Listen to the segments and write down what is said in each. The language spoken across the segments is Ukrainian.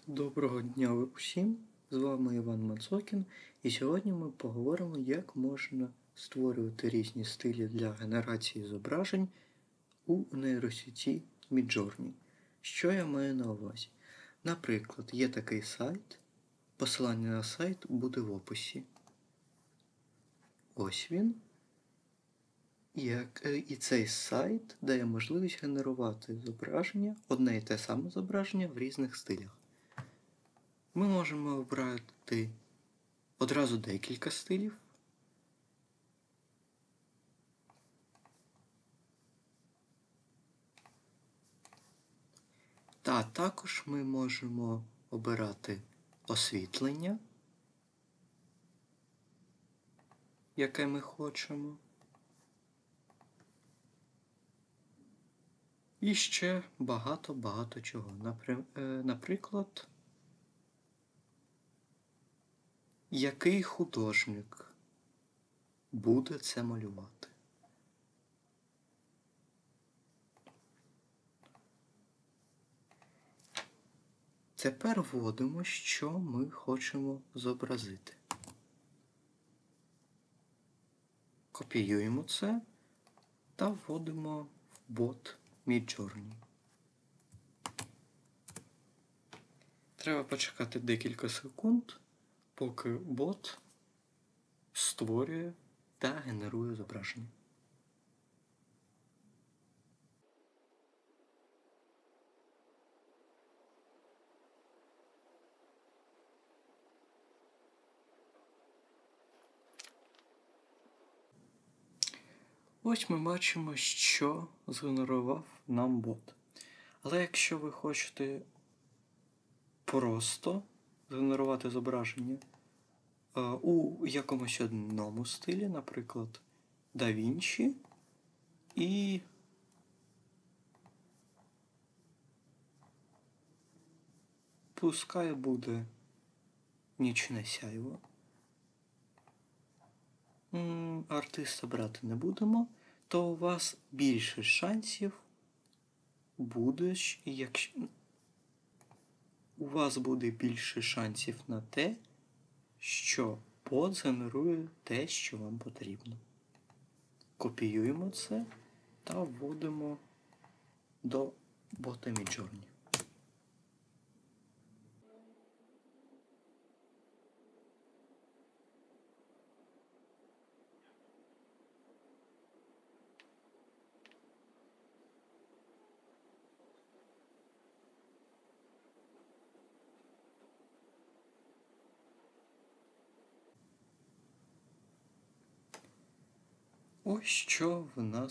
Доброго дня усім! З вами Іван Мацокін, і сьогодні ми поговоримо, як можна створювати різні стилі для генерації зображень у нейросеті Midjourney. Що я маю на увазі? Наприклад, є такий сайт, посилання на сайт буде в описі. Ось він. І цей сайт дає можливість генерувати зображення, одне і те саме зображення в різних стилях. Ми можемо обрати одразу декілька стилів. Та також ми можемо обирати освітлення, яке ми хочемо. І ще багато чого. Наприклад, який художник буде це малювати. Тепер вводимо, що ми хочемо зобразити. Копіюємо це та вводимо в бот Midjourney. Треба почекати декілька секунд, поки бот створює та генерує зображення. Ось ми бачимо, що згенерував нам бот. Але якщо ви хочете просто згенерувати зображення у якомусь одному стилі, наприклад, DaVinci, і пускай буде нічне сяйво. Артиста брати не будемо, то у вас більше шансів буде, у вас буде більше шансів на те, що бот згенерує те, що вам потрібно. Копіюємо це та вводимо до бота Midjourney. Ось що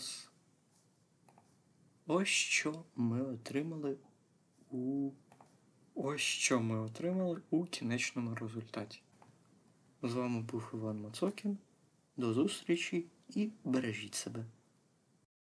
ми отримали у кінечному результаті. З вами був Іван Мацокін. До зустрічі і бережіть себе.